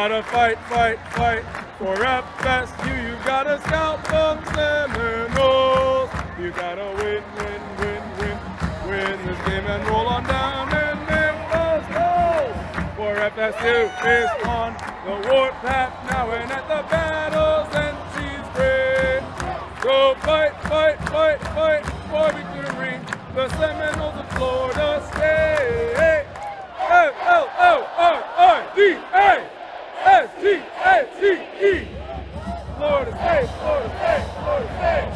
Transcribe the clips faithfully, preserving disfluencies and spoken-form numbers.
gotta fight, fight, fight for F S U. You gotta scalp them Seminoles. You gotta win, win, win, win, win this game and roll on down and Memphis goes. For F S U is on the warpath now and at the battle's end she's great. So fight, fight, fight, fight for victory. The Seminoles of Florida State. F L O R I D A S T A T E. Florida State, Florida State, Florida State.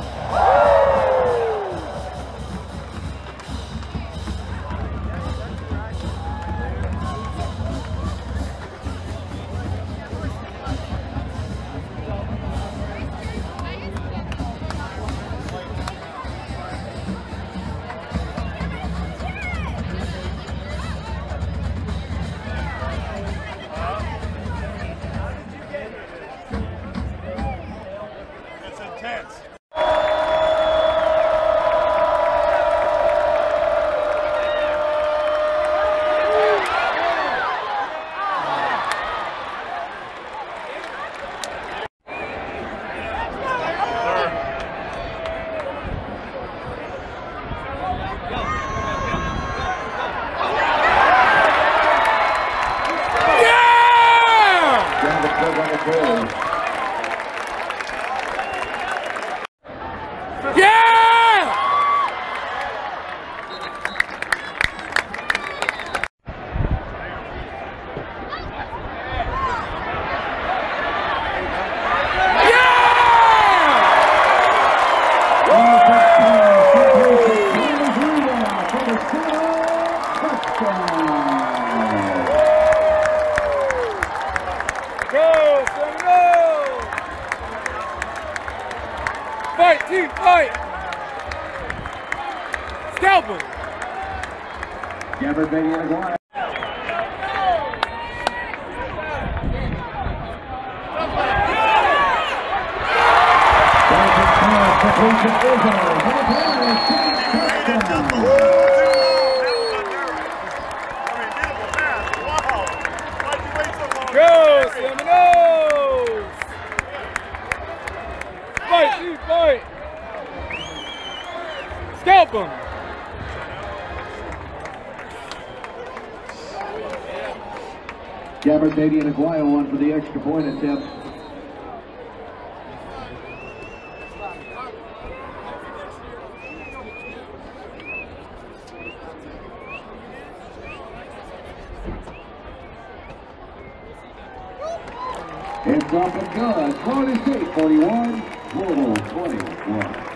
Fight, team, fight! Scalp him! Gabbard Beatty and Aguayo. Go, Seminoles! Fight, team, fight! Scalp him! Gabbard Beatty and Aguayo on for the extra point attempt. It's up and good. Florida State forty-one, Louisville twenty-one.